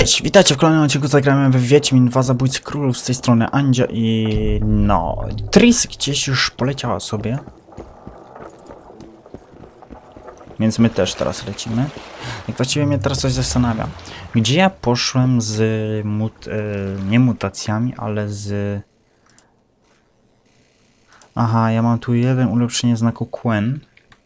Cześć, witajcie w kolejnym odcinku. Zagramy w Wiedźmin 2 Zabójcy Królów. Z tej strony Andzia i no, Tris gdzieś już poleciała sobie. Więc my też teraz lecimy. I właściwie mnie teraz coś zastanawia. Gdzie ja poszłem z nie mutacjami, ale z... Aha, ja mam tu jeden ulepszenie znaku Quen.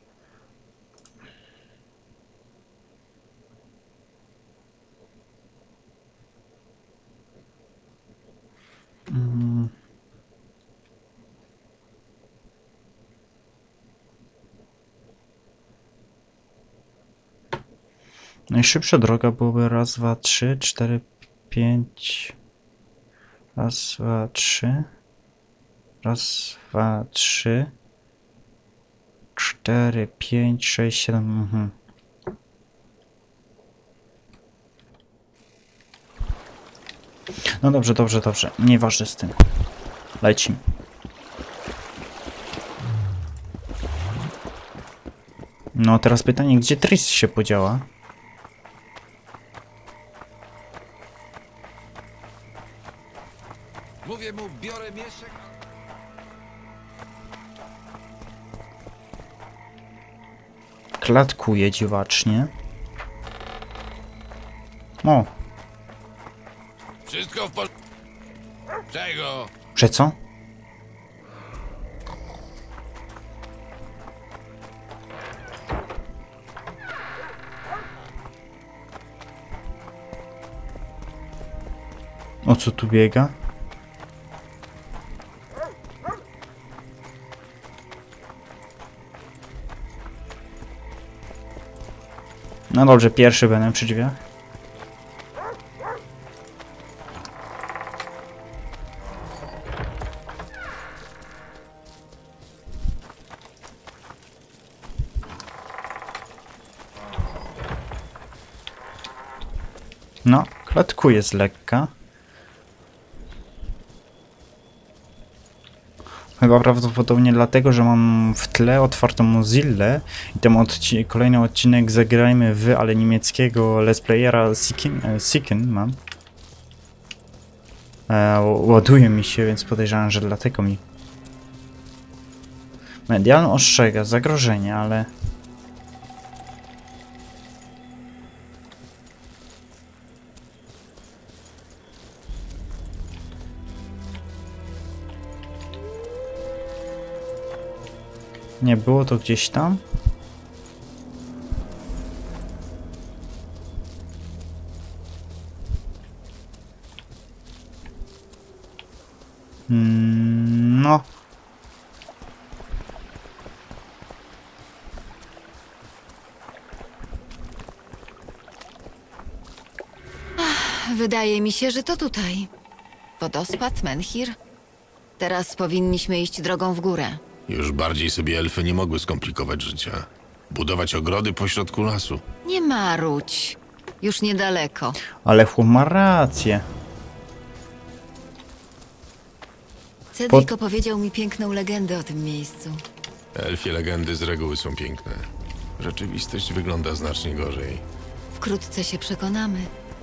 Najszybsza droga byłoby raz, dwa, trzy, cztery, pięć. Raz, dwa, trzy. Raz, dwa, trzy. Cztery, pięć, sześć, siedem. No dobrze, dobrze, dobrze. Nieważne z tym. Lecimy. No teraz pytanie, gdzie Tris się podziała? Mówię mu, biorę mieszek. Klatkuje dziwacznie. O, Wszystko w porządku. Czego? że co? O co tu biega? No dobrze, pierwszy będę przy drzwiach. No, klatkuje z lekka. Chyba prawdopodobnie dlatego, że mam w tle otwartą Mozillę i ten kolejny odcinek Zagrajmy w, ale niemieckiego let's playera Siken mam. Ładuje mi się, więc podejrzewam, że dlatego mi. Medialny ostrzega zagrożenie, ale... Nie było to gdzieś tam? No. Wydaje mi się, że to tutaj. Wodospad, Menhir. Teraz powinniśmy iść drogą w górę. Już bardziej sobie elfy nie mogły skomplikować życia. Budować ogrody pośrodku lasu. Nie marudź. Już niedaleko. Ale chłop ma rację. Cedric opowiedział mi piękną legendę o tym miejscu. Elfie legendy z reguły są piękne. Rzeczywistość wygląda znacznie gorzej. Wkrótce się przekonamy.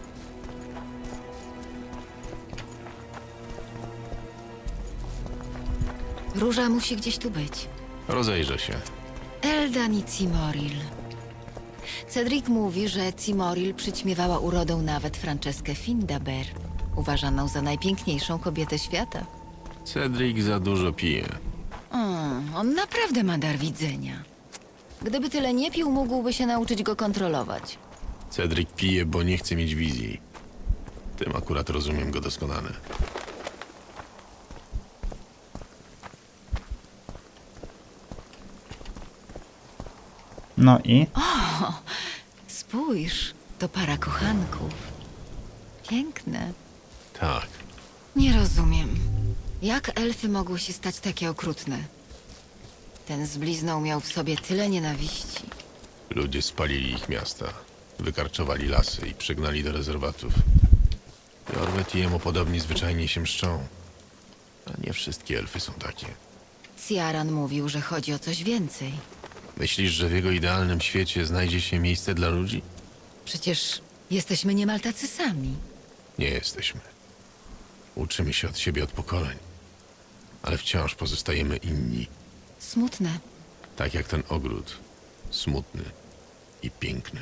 Róża musi gdzieś tu być. Rozejrzę się. Eldan i Cimoril. Cedric mówi, że Cimoril przyćmiewała urodą nawet Franceskę Findabair, uważaną za najpiękniejszą kobietę świata. Cedric za dużo pije. On naprawdę ma dar widzenia. Gdyby tyle nie pił, mógłby się nauczyć go kontrolować. Cedric pije, bo nie chce mieć wizji. Tym akurat rozumiem go doskonale. No i? Spójrz, to para kochanków. Piękne. Tak. Nie rozumiem. Jak elfy mogły się stać takie okrutne? Ten z blizną miał w sobie tyle nienawiści. Ludzie spalili ich miasta. Wykarczowali lasy i przygnali do rezerwatów. Jorwet i jemu podobni zwyczajnie się mszczą. A nie wszystkie elfy są takie. Ciaran mówił, że chodzi o coś więcej. Myślisz, że w jego idealnym świecie znajdzie się miejsce dla ludzi? Przecież Jesteśmy niemal tacy sami. Nie jesteśmy. Uczymy się od siebie od pokoleń. Ale wciąż pozostajemy inni. Smutne. Tak jak ten ogród. Smutny i piękny.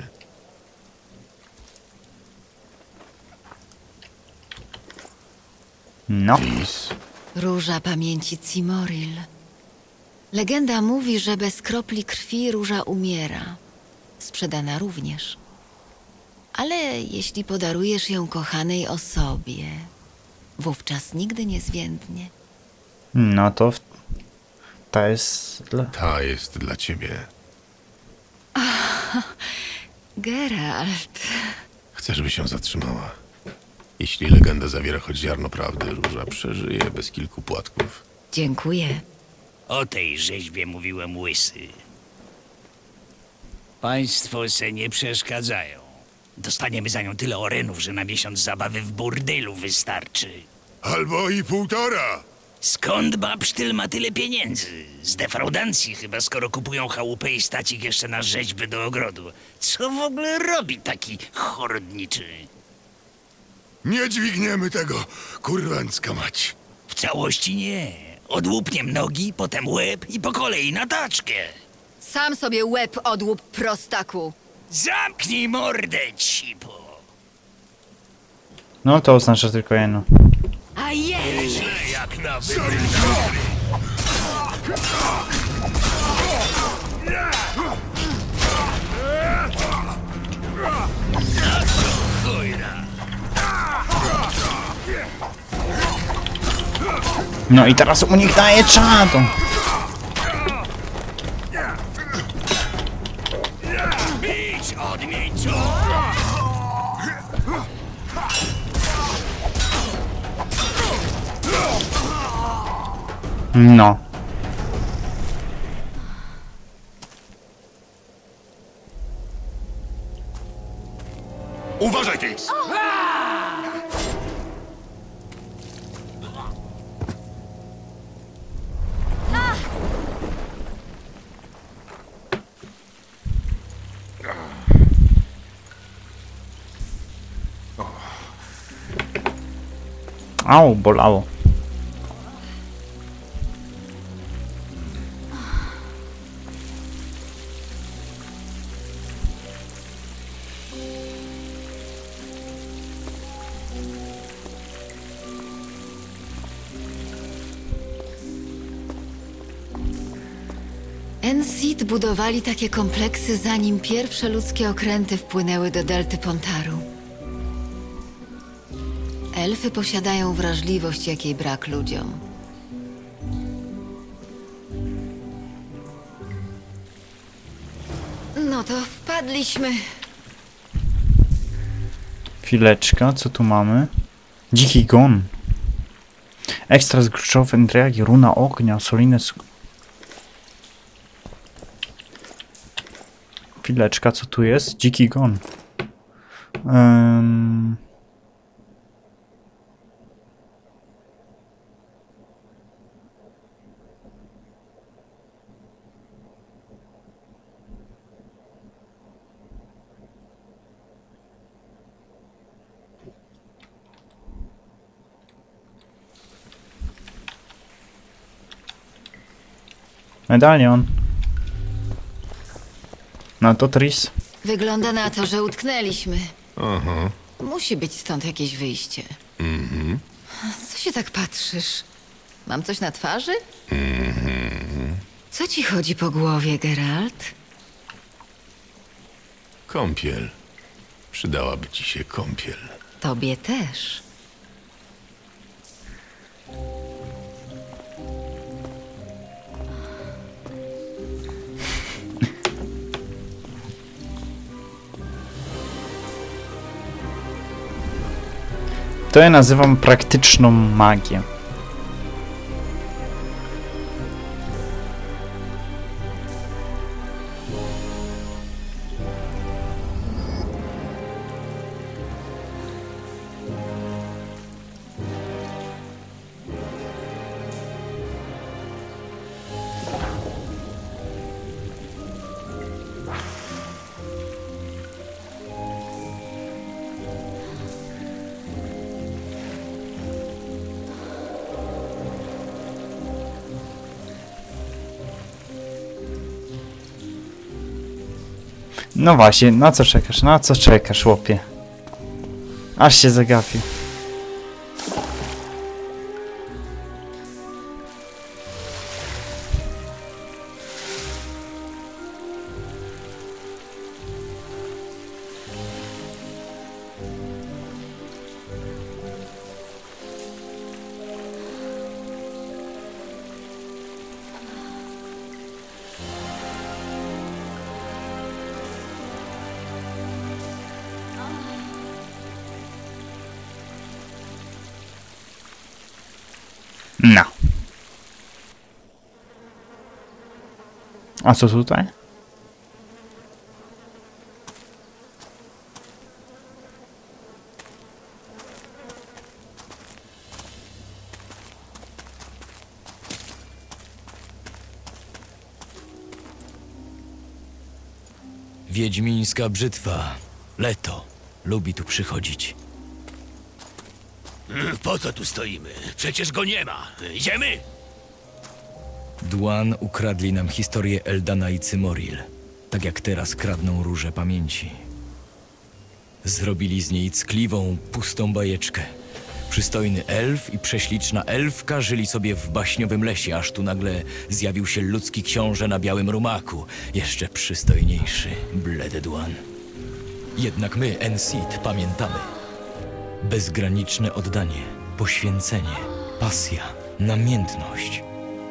No. Lis. Róża pamięci Cimoril. Legenda mówi, że bez kropli krwi róża umiera. Sprzedana również. Ale jeśli podarujesz ją kochanej osobie, wówczas nigdy nie zwiędnie. No to... Ta jest... Ta jest dla ciebie. Geralt. Chcę, żeby się zatrzymała. Jeśli legenda zawiera choć ziarno prawdy, Róża przeżyje bez kilku płatków. Dziękuję. O tej rzeźbie mówiłem łysy. Państwo se nie przeszkadzają. Dostaniemy za nią tyle orenów, że na miesiąc zabawy w burdylu wystarczy. Albo i półtora! Skąd babsztyl ma tyle pieniędzy? Z defraudancji chyba, skoro kupują chałupę i stacik jeszcze na rzeźby do ogrodu. Co w ogóle robi taki chorodniczy? Nie dźwigniemy tego, kurwańska mać. W całości nie. Odłupniem nogi, potem łeb i po kolei na taczkę. Sam sobie łeb odłup, prostaku. Zamknij mordę, cipo. No to oznacza tylko jedno. A jest! Jak na No i teraz u nich daje czadu. Bić, odmieńcu! No. Uważaj, Tis! Au, bolało. Ensid budowali takie kompleksy, zanim pierwsze ludzkie okręty wpłynęły do delty Pontaru. Elfy posiadają wrażliwość, jakiej brak ludziom. No to wpadliśmy. Chwileczka, co tu mamy? Dziki gon. Ekstra z gruczowy, entregi, runa ognia, solinę... Chwileczka, co tu jest? Dziki gon. Medalion. No to Tris. Wygląda na to, że utknęliśmy. Aha. Musi być stąd jakieś wyjście. Co się tak patrzysz? Mam coś na twarzy? Co ci chodzi po głowie, Geralt? Kąpiel. Przydałaby ci się kąpiel. Tobie też. To ja nazywam praktyczną magię. No właśnie, na co czekasz? Na co czekasz, chłopie? Aż się zagapił. No. A co tutaj? Wiedźmińska brzytwa. Leto. Lubi tu przychodzić. Po co tu stoimy? Przecież go nie ma. Idziemy? Dwan ukradli nam historię Eldana i Cymoril. Tak jak teraz kradną róże pamięci. Zrobili z niej ckliwą, pustą bajeczkę. Przystojny elf i prześliczna elfka żyli sobie w baśniowym lesie, aż tu nagle zjawił się ludzki książę na białym rumaku. Jeszcze przystojniejszy, bledy Dwan. Jednak my, Enseed, pamiętamy. Bezgraniczne oddanie, poświęcenie, pasja, namiętność.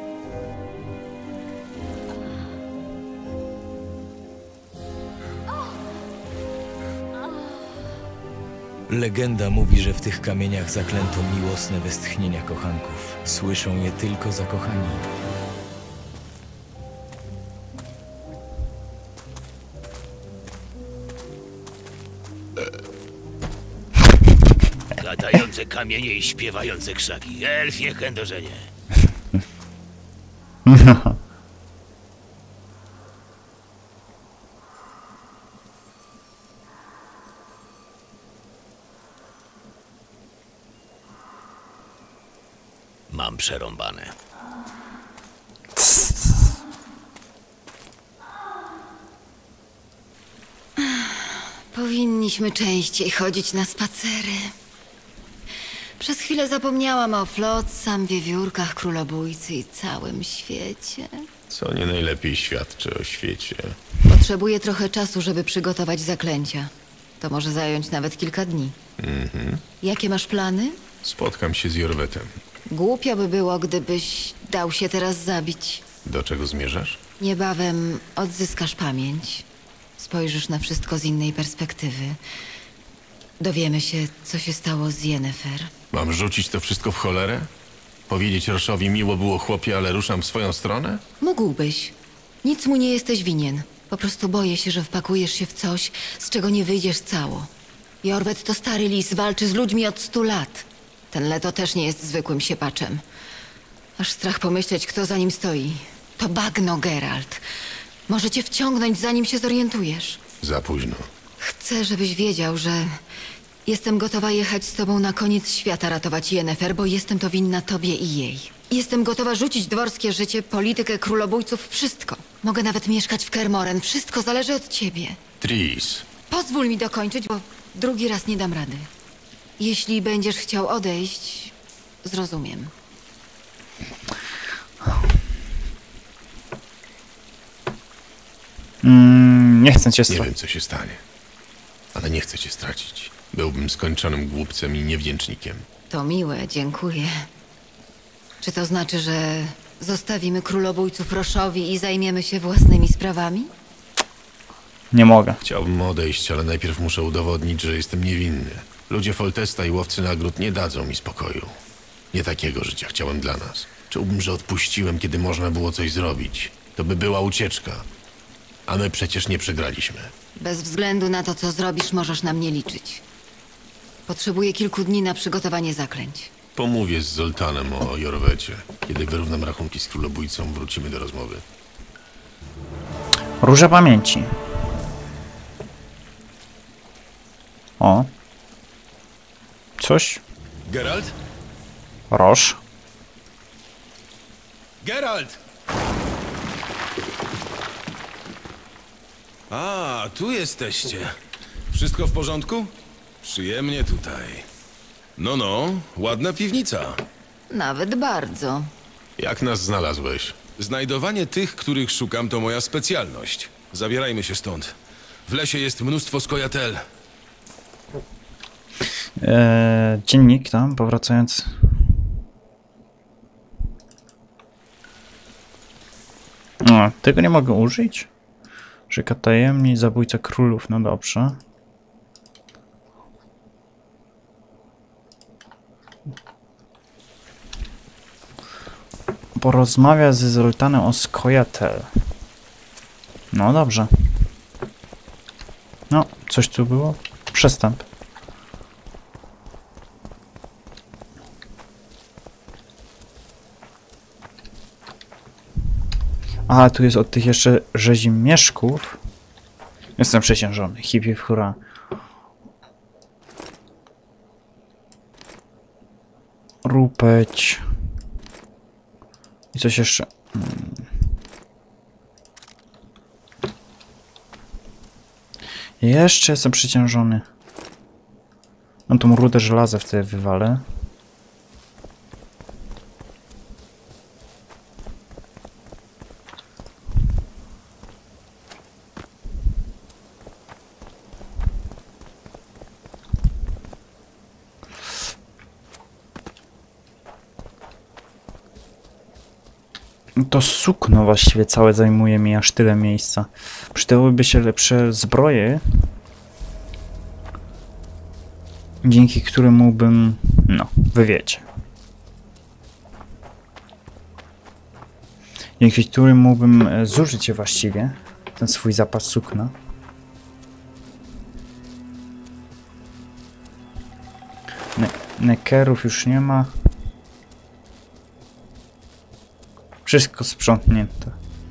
Legenda mówi, że w tych kamieniach zaklęto miłosne westchnienia kochanków. Słyszą je tylko zakochani. Latające kamienie i śpiewające krzaki. Elfie chędożenie. Mam przerąbane. Powinniśmy częściej chodzić na spacery. Przez chwilę zapomniałam o Flotsam, wiewiórkach, królobójcy i całym świecie. Co nie najlepiej świadczy o świecie. Potrzebuję trochę czasu, żeby przygotować zaklęcia. To może zająć nawet kilka dni. Jakie masz plany? Spotkam się z Jorwetem. Głupio by było, gdybyś dał się teraz zabić. Do czego zmierzasz? Niebawem odzyskasz pamięć. Spojrzysz na wszystko z innej perspektywy. Dowiemy się, co się stało z Yennefer. Mam rzucić to wszystko w cholerę? Powiedzieć Roszowi miło było chłopie, ale ruszam w swoją stronę? Mógłbyś. Nic mu nie jesteś winien. Po prostu boję się, że wpakujesz się w coś, z czego nie wyjdziesz cało. Jorwet to stary lis, walczy z ludźmi od 100 lat. Ten Leto też nie jest zwykłym siepaczem. Aż strach pomyśleć, kto za nim stoi. To bagno, Geralt. Może cię wciągnąć, zanim się zorientujesz. Za późno. Chcę, żebyś wiedział, że jestem gotowa jechać z tobą na koniec świata ratować Yennefer, bo jestem to winna tobie i jej. Jestem gotowa rzucić dworskie życie, politykę królobójców, wszystko. Mogę nawet mieszkać w Kermoren, wszystko zależy od ciebie. Tris. Pozwól mi dokończyć, bo drugi raz nie dam rady. Jeśli będziesz chciał odejść, zrozumiem. Nie chcę cię Nie stracić. wiem, co się stanie. Ale nie chcę cię stracić. Byłbym skończonym głupcem i niewdzięcznikiem. To miłe, dziękuję. Czy to znaczy, że zostawimy królobójców Roszowi i zajmiemy się własnymi sprawami? Nie mogę. Chciałbym odejść, ale najpierw muszę udowodnić, że jestem niewinny. Ludzie Foltesta i łowcy nagród nie dadzą mi spokoju. Nie takiego życia chciałem dla nas. Czułbym, że odpuściłem, kiedy można było coś zrobić. To by była ucieczka. A my przecież nie przegraliśmy. Bez względu na to, co zrobisz, możesz na mnie liczyć. Potrzebuję kilku dni na przygotowanie zaklęć. Pomówię z Zoltanem o Jorwecie. Kiedy wyrównam rachunki z królobójcą, wrócimy do rozmowy. Róża pamięci. O. Coś. Geralt? Roż. Geralt! A, tu jesteście. Wszystko w porządku? Przyjemnie tutaj. No, ładna piwnica. Nawet bardzo. Jak nas znalazłeś? Znajdowanie tych, których szukam, to moja specjalność. Zabierajmy się stąd. W lesie jest mnóstwo skojatel. Dziennik tam, powracając. No, tego nie mogę użyć? Rzeka tajemnic, zabójca królów, no dobrze. Porozmawia ze Zoltanem o Skojatel. No dobrze. No, coś tu było? Przestęp. A, tu jest od tych jeszcze rzezimieszków. Jestem przeciążony. Hip hip hura. Rupeć. I coś jeszcze. Jeszcze jestem przeciążony. No tą rudę żelaza wtedy wywalę. To sukno właściwie całe zajmuje mi aż tyle miejsca. Przydałyby się lepsze zbroje, dzięki którym mógłbym, no, wy wiecie. Dzięki którym mógłbym zużyć je właściwie, ten swój zapas sukna. Nekerów już nie ma. Wszystko sprzątnięte.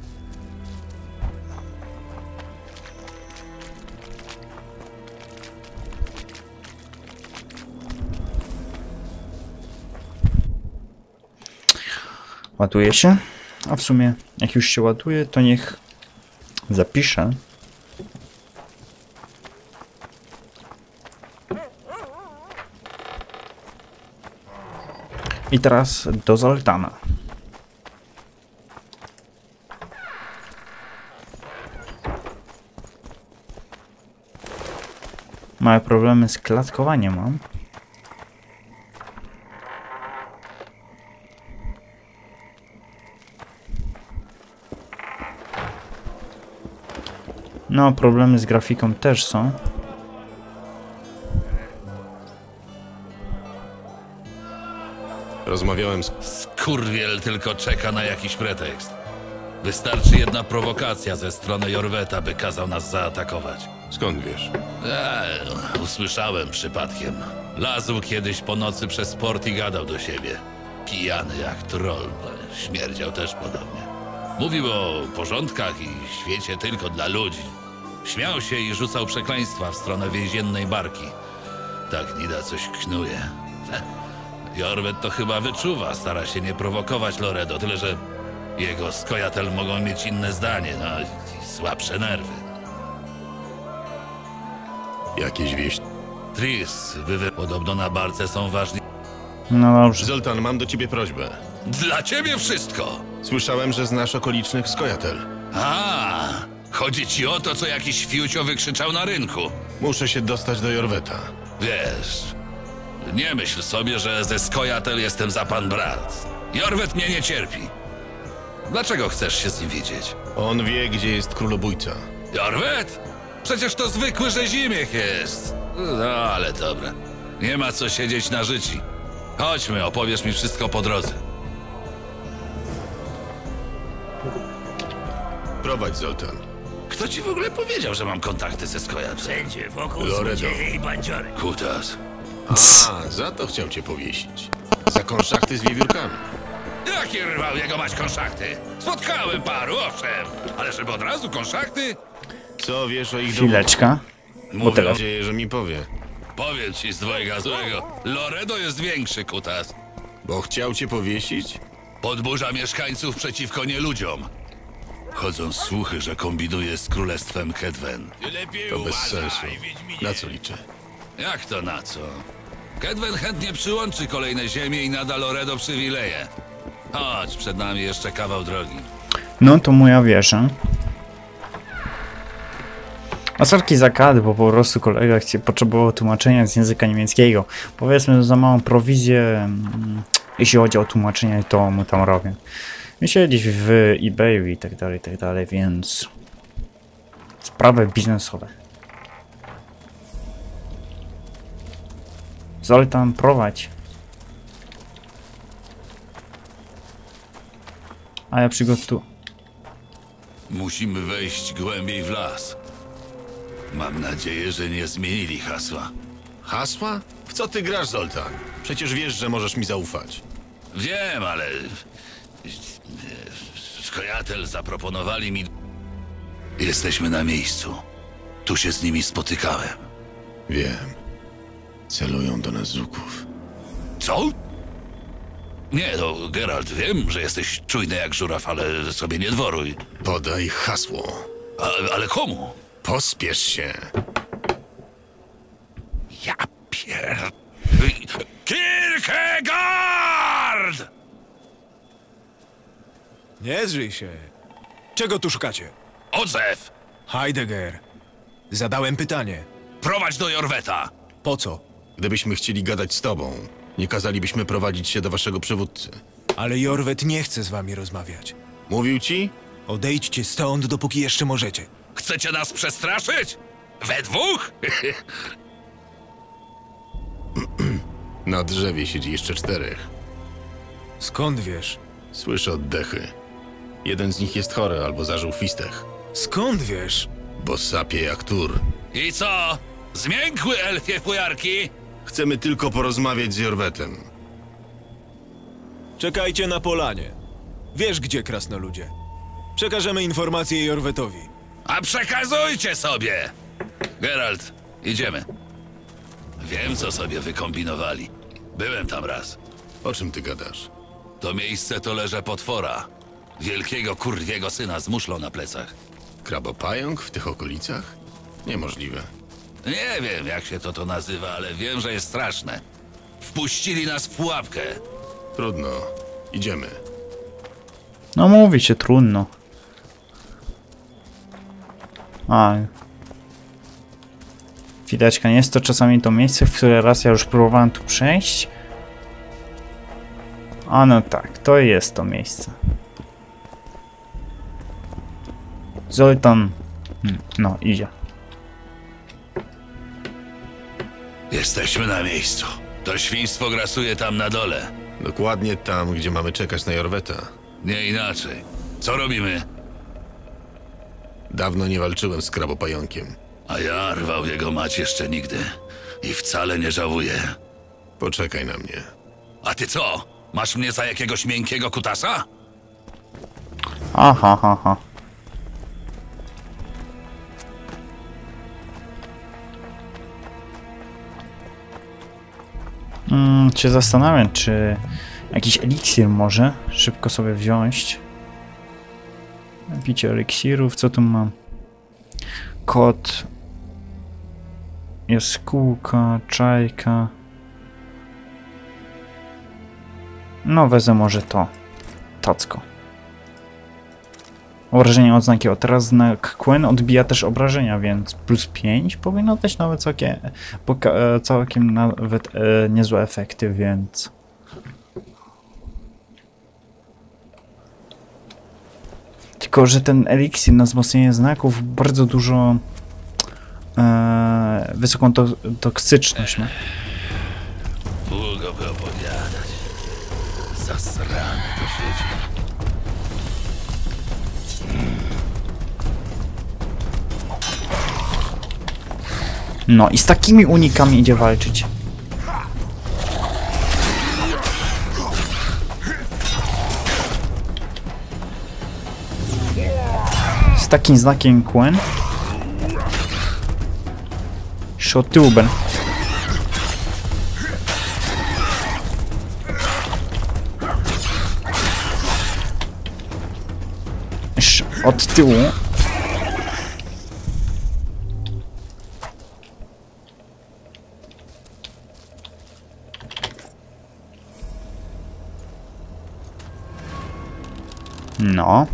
Ładuje się. A w sumie, jak już się ładuje, to niech zapiszę. I teraz do Zoltana. Małe problemy z klatkowaniem mam. No, problemy z grafiką też są. Rozmawiałem z... Skurwiel tylko czeka na jakiś pretekst. Wystarczy jedna prowokacja ze strony Jorweta, by kazał nas zaatakować. Skąd wiesz? Usłyszałem przypadkiem. Lazł kiedyś po nocy przez port i gadał do siebie. Pijany jak troll, śmierdział też podobnie. Mówił o porządkach i świecie tylko dla ludzi. Śmiał się i rzucał przekleństwa w stronę więziennej barki. Tak Nida coś knuje. Jorwet to chyba wyczuwa, stara się nie prowokować Loredo, tyle że jego skojatel mogą mieć inne zdanie, no i słabsze nerwy. Jakieś wieści? Tris, podobno na barce są ważni. No dobrze. Zoltan, mam do ciebie prośbę. Dla ciebie wszystko! Słyszałem, że znasz okolicznych skojatel. A, chodzi ci o to, co jakiś fiucio wykrzyczał na rynku. Muszę się dostać do Jorweta. Wiesz, nie myśl sobie, że ze Skojatel jestem za pan brat. Jorwet mnie nie cierpi. Dlaczego chcesz się z nim widzieć? On wie, gdzie jest królobójca. Jorwet? Przecież to zwykły rzezimiech jest. No, ale dobra. Nie ma co siedzieć na życi. Chodźmy, opowiesz mi wszystko po drodze. Prowadź, Zoltan. Kto ci w ogóle powiedział, że mam kontakty ze Skojatel? Wszędzie, wokół Loredo. złodzieje i bandziory. Kutas. A, za to chciał cię powiesić. Za konszachty z wiewiórkami. Jaki rwał jego mać konszachty? Spotkałem paru, owszem. Ale żeby od razu konszachty? Co wiesz o ich Chwileczka. Mówię, Mam nadzieję, że mi powie. powiem ci z dwojga złego. Loredo jest większy, Kutas. Bo chciał cię powiesić? Podburza mieszkańców przeciwko nieludziom. Chodzą słuchy, że kombinuje z królestwem Kedwen. To bez sensu. Na co liczę? Jak to na co? Kedwen chętnie przyłączy kolejne ziemie i nada Loredo przywileje. Chodź, przed nami jeszcze kawał drogi. No to moja wieża. A sorki za kad, bo po prostu kolega potrzebował tłumaczenia z języka niemieckiego. Powiedzmy, za małą prowizję, jeśli chodzi o tłumaczenie, to mu tam robię. Myśleli w eBayu i tak dalej, więc... Sprawy biznesowe. Zoltan, prowadź. A ja przygotuję. Musimy wejść głębiej w las. Mam nadzieję, że nie zmienili hasła. Hasła? W co ty grasz, Zoltan? Przecież wiesz, że możesz mi zaufać. Wiem, ale... Skojatel zaproponowali mi... Jesteśmy na miejscu. Tu się z nimi spotykałem. Wiem. Celują do nas Zuków. Co? Nie, no, Geralt, wiem, że jesteś czujny jak żuraw, ale sobie nie dworuj. Podaj hasło. Ale komu? Pospiesz się. Ja pier... Kierkegaard! Nie zrzyj się. Czego tu szukacie? Odzew! Heidegger. Zadałem pytanie. Prowadź do Jorweta! Po co? Gdybyśmy chcieli gadać z tobą, nie kazalibyśmy prowadzić się do waszego przywódcy. Ale Jorwet nie chce z wami rozmawiać. Mówił ci? Odejdźcie stąd, dopóki jeszcze możecie. Chcecie nas przestraszyć? We dwóch? Na drzewie siedzi jeszcze 4. Skąd wiesz? Słyszę oddechy. Jeden z nich jest chory albo zażył fistech, Skąd wiesz? bo sapie jak tur. I co? Zmiękły elfie fujarki? Chcemy tylko porozmawiać z Jorwetem. Czekajcie na polanie. Wiesz gdzie, krasnoludzie. Przekażemy informację Jorwetowi. A przekazujcie sobie! Geralt, idziemy. Wiem, co sobie wykombinowali. Byłem tam raz. O czym ty gadasz? To miejsce to leże potwora. Wielkiego kurwiego syna z muszlą na plecach. Krabopająk w tych okolicach? Niemożliwe. Nie wiem, jak się to nazywa, ale wiem, że jest straszne. Wpuścili nas w pułapkę. Trudno. Idziemy. No mówi się trudno. A. Chwileczka, nie jest to czasami to miejsce, w które raz ja już próbowałem tu przejść? A no tak, to jest to miejsce. Zoltan. No, idzie. Jesteśmy na miejscu. To świństwo grasuje tam na dole. Dokładnie tam, gdzie mamy czekać na Jorweta. Nie inaczej. Co robimy? Dawno nie walczyłem z krabopająkiem. A ja rwał jego mać jeszcze nigdy. I wcale nie żałuję. Poczekaj na mnie. A ty co? Masz mnie za jakiegoś miękkiego kutasa? Aha, ha, ha. Się zastanawiam, czy jakiś eliksir może szybko sobie wziąć. Picie eliksirów, co tu mam? Kot. Jaskółka, czajka. No wezmę może to. Tacko. Obrażenia odznaki. O, teraz znak Quen odbija też obrażenia, więc plus 5 powinno dać nawet całkiem nawet niezłe efekty, więc... Tylko, że ten eliksir na wzmocnienie znaków bardzo dużo wysoką toksyczność ma. Długo by opowiadać. Zasrane to siedzi. No i z takimi unikami idzie walczyć. Z takim znakiem Quen. Schotuben. od tyłu. No.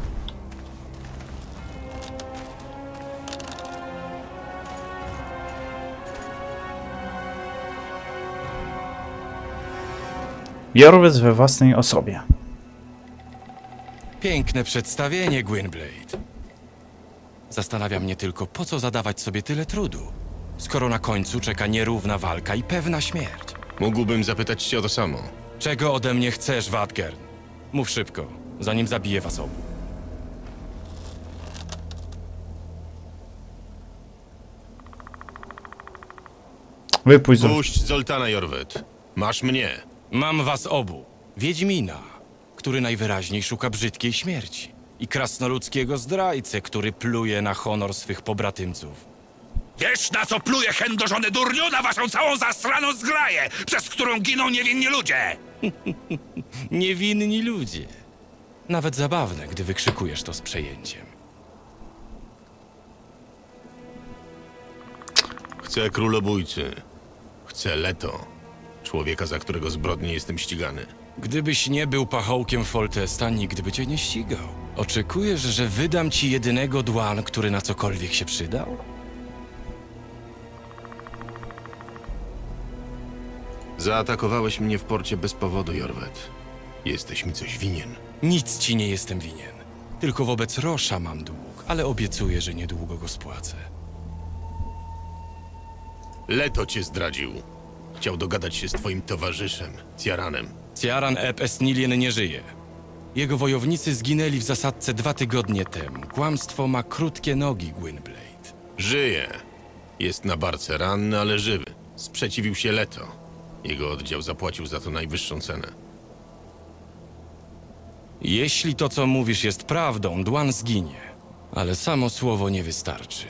Jorwet we własnej osobie. Piękne przedstawienie, Gwynblade. Zastanawia mnie tylko, po co zadawać sobie tyle trudu, skoro na końcu czeka nierówna walka i pewna śmierć. Mógłbym zapytać cię o to samo. Czego ode mnie chcesz, Wadgern? Mów szybko, zanim zabiję was obu. Wypuść z... Puść Zoltana, Jorwet. Masz mnie. Mam was obu. Wiedźmina, który najwyraźniej szuka brzydkiej śmierci. I krasnoludzkiego zdrajcę, który pluje na honor swych pobratymców. Wiesz, na co pluje chędożony durniu? Na waszą całą zasraną zgraję, przez którą giną niewinni ludzie! Niewinni ludzie. Nawet zabawne, gdy wykrzykujesz to z przejęciem. Chcę królobójcy. Chcę Leto. Człowieka, za którego zbrodnie jestem ścigany. Gdybyś nie był pachołkiem Foltesta, nikt by cię nie ścigał. Oczekujesz, że wydam ci jedynego Dwan, który na cokolwiek się przydał? Zaatakowałeś mnie w porcie bez powodu, Jorwet. Jesteś mi coś winien. Nic ci nie jestem winien. Tylko wobec Rosza mam dług, ale obiecuję, że niedługo go spłacę. Leto cię zdradził. Chciał dogadać się z twoim towarzyszem, Ciaranem. Ciaran eb Esnilien nie żyje. Jego wojownicy zginęli w zasadce 2 tygodnie temu. Kłamstwo ma krótkie nogi, Gwynblade. Żyje. Jest na barce ranny, ale żywy. Sprzeciwił się Leto. Jego oddział zapłacił za to najwyższą cenę. Jeśli to, co mówisz, jest prawdą, Dwan zginie. Ale samo słowo nie wystarczy.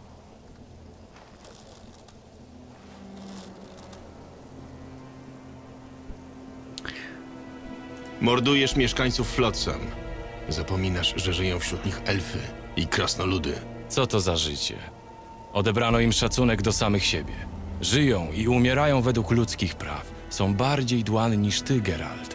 Mordujesz mieszkańców Flotsam. Zapominasz, że żyją wśród nich elfy i krasnoludy. Co to za życie? Odebrano im szacunek do samych siebie. Żyją i umierają według ludzkich praw. Są bardziej Dwan niż ty, Geralt.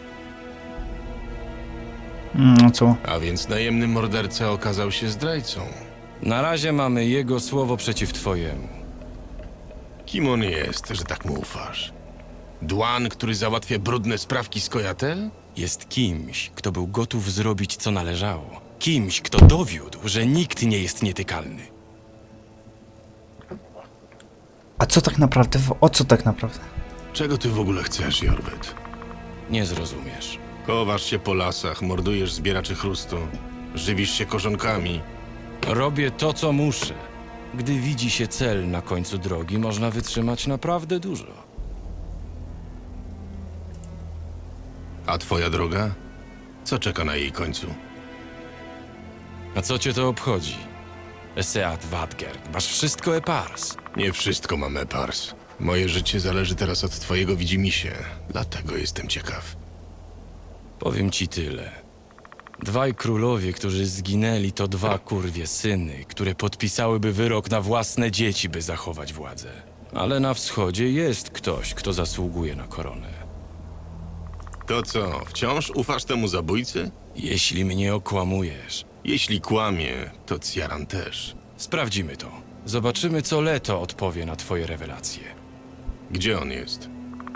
No co? A więc najemny morderca okazał się zdrajcą. Na razie mamy jego słowo przeciw twojemu. Kim on jest, że tak mu ufasz? Dwan, który załatwia brudne sprawki z Kojatel? Jest kimś, kto był gotów zrobić, co należało. Kimś, kto dowiódł, że nikt nie jest nietykalny. A co tak naprawdę? O co tak naprawdę? Czego ty w ogóle chcesz, Jorwet? Nie zrozumiesz. Chowasz się po lasach, mordujesz zbieraczy chrustu, żywisz się korzonkami. Robię to, co muszę. Gdy widzi się cel na końcu drogi, można wytrzymać naprawdę dużo. A twoja droga? Co czeka na jej końcu? A co cię to obchodzi? Eseat Wadgerd, masz wszystko epars. Nie wszystko mam epars. Moje życie zależy teraz od twojego widzimisię, dlatego jestem ciekaw. Powiem ci tyle. 2 królowie, którzy zginęli, to 2 kurwie syny, które podpisałyby wyrok na własne dzieci, by zachować władzę. Ale na wschodzie jest ktoś, kto zasługuje na koronę. To co, wciąż ufasz temu zabójcy? Jeśli mnie okłamujesz, Jeśli kłamie, to Ciaran też. sprawdzimy to. Zobaczymy, co Leto odpowie na twoje rewelacje. Gdzie on jest?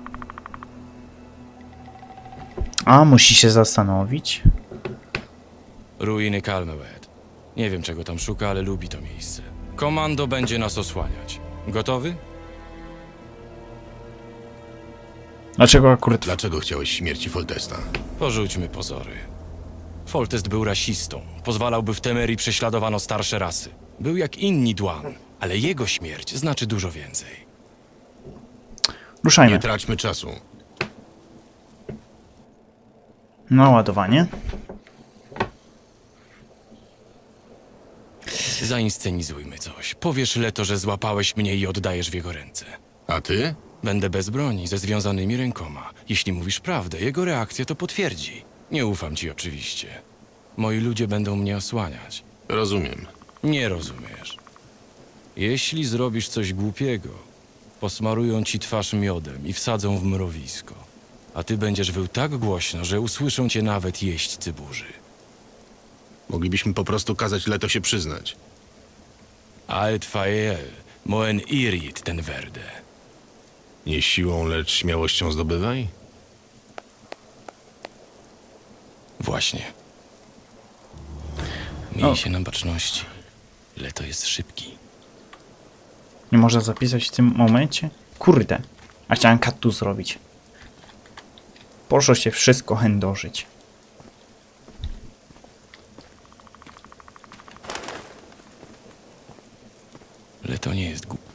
A, musi się zastanowić. Ruiny Kalmewed. Nie wiem, czego tam szuka, ale lubi to miejsce. Komando będzie nas osłaniać. Gotowy? Dlaczego akurat... Dlaczego chciałeś śmierci Foltesta? Porzućmy pozory. Foltest był rasistą. Pozwalał, by w Temerii prześladowano starsze rasy. Był jak inni Dwan, ale jego śmierć znaczy dużo więcej. Ruszajmy. Nie traćmy czasu. Naładowanie. Zainscenizujmy coś. Powiesz Leto, że złapałeś mnie i oddajesz w jego ręce. A ty? Będę bez broni, ze związanymi rękoma. Jeśli mówisz prawdę, jego reakcja to potwierdzi. Nie ufam ci oczywiście. Moi ludzie będą mnie osłaniać. Rozumiem. Nie rozumiesz. Jeśli zrobisz coś głupiego, posmarują ci twarz miodem i wsadzą w mrowisko. A ty będziesz wył tak głośno, że usłyszą cię nawet jeźdźcy burzy. Moglibyśmy po prostu kazać Leto się przyznać. Aet fael, moen irit ten verde. Nie siłą, lecz śmiałością zdobywaj? Właśnie. Miej się na baczności. Leto jest szybki. Nie można zapisać w tym momencie? Kurde. A chciałem tu zrobić. Poszło się wszystko chędożyć. Leto nie jest głupi.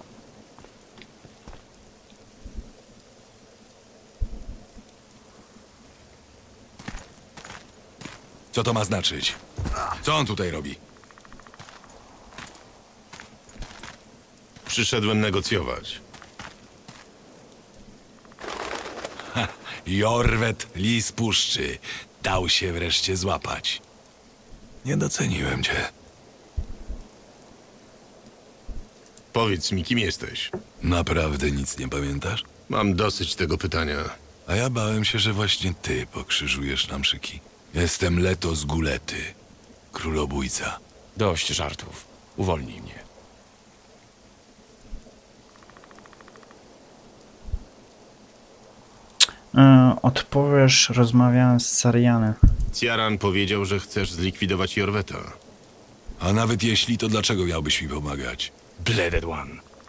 Co to ma znaczyć? Co on tutaj robi? Przyszedłem negocjować. Jorwet, lis puszczy. Dał się wreszcie złapać. Nie doceniłem cię. Powiedz mi, kim jesteś? Naprawdę nic nie pamiętasz? Mam dosyć tego pytania. A ja bałem się, że właśnie ty pokrzyżujesz nam szyki. Jestem Leto z Gulety, królobójca. Dość żartów. Uwolnij mnie. Odpowiesz, rozmawiałem z Sarianem. Ciaran powiedział, że chcesz zlikwidować Jorweta. A nawet jeśli, to dlaczego miałbyś mi pomagać? Bladed One.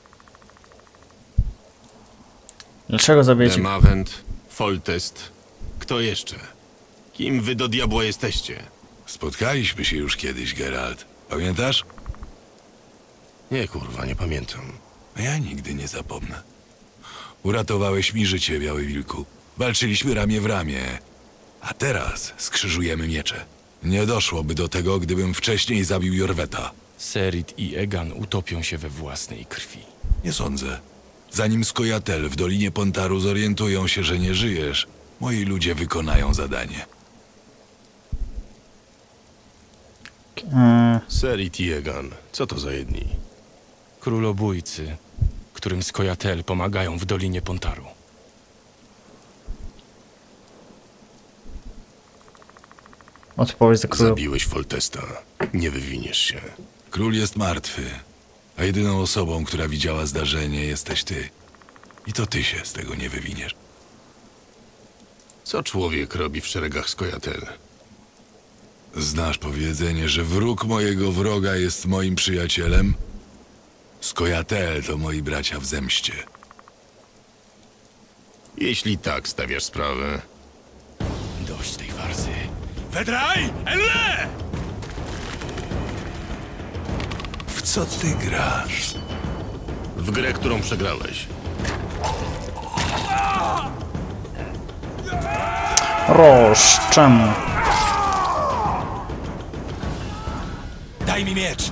Dlaczego zabijecie? Demavent, Foltest. Kto jeszcze? Kim wy do diabła jesteście? Spotkaliśmy się już kiedyś, Geralt. Pamiętasz? Nie, kurwa, nie pamiętam. Ja nigdy nie zapomnę. Uratowałeś mi życie, Biały Wilku. Walczyliśmy ramię w ramię. A teraz skrzyżujemy miecze. Nie doszłoby do tego, gdybym wcześniej zabił Jorweta. Serit i Egan utopią się we własnej krwi. Nie sądzę. Zanim Skojatel w Dolinie Pontaru zorientują się, że nie żyjesz, moi ludzie wykonają zadanie. Serit i Egan. Co to za jedni? Królobójcy, którym Skojatel pomagają w Dolinie Pontaru. Odpowiedź za króla. Zabiłeś Foltesta. Nie wywiniesz się. Król jest martwy, a jedyną osobą, która widziała zdarzenie, jesteś ty. I to ty się z tego nie wywiniesz. Co człowiek robi w szeregach Skojatel? Znasz powiedzenie, że wróg mojego wroga jest moim przyjacielem? Skojatel to moi bracia w zemście. Jeśli tak stawiasz sprawę, Dość tej farsy. Wedraj! Elle! W co ty grasz? w grę, którą przegrałeś. Roż, czemu? Daj mi miecz!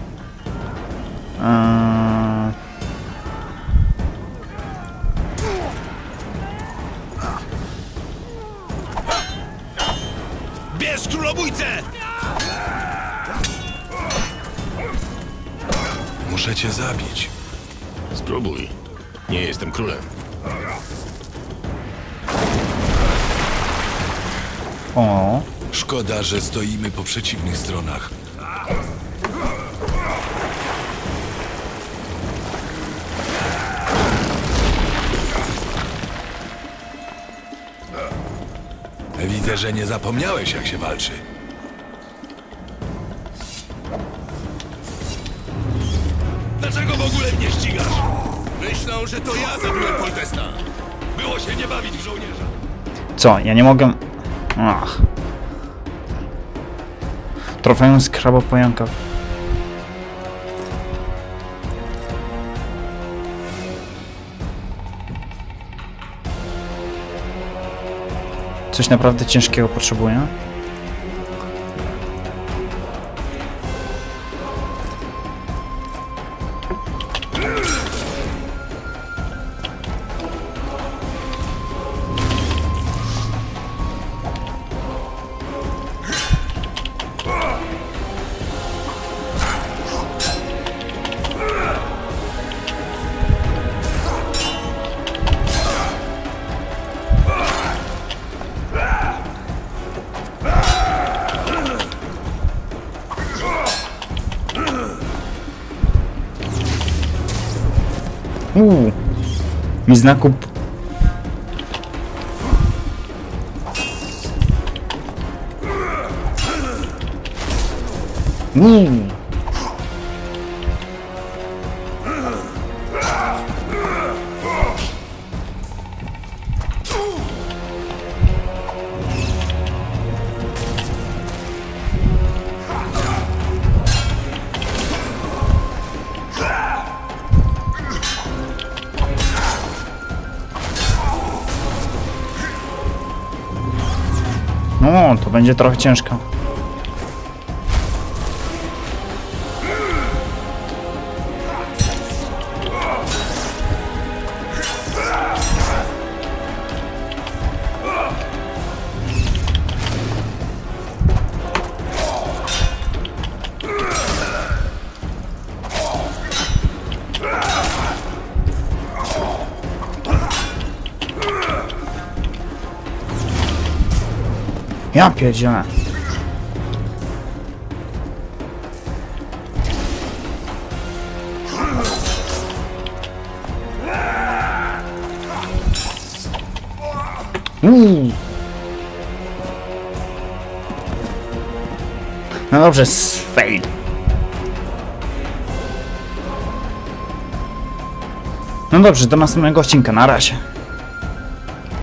Bierz królobójcę! Muszę cię zabić. Spróbuj. Nie jestem królem. O, Szkoda, że stoimy po przeciwnych stronach. Widzę, że nie zapomniałeś, jak się walczy. Dlaczego w ogóle mnie ścigasz? Myślą, że to ja zabiłem Foltesta. Było się nie bawić w żołnierza. co? Ja nie mogę... Ach. Trofeum z krabopojanka. Coś naprawdę ciężkiego potrzebuję. Mi znaku... No, to będzie trochę ciężko. Ja pierdzielę. No dobrze, fail. No dobrze, do następnego odcinka, na razie.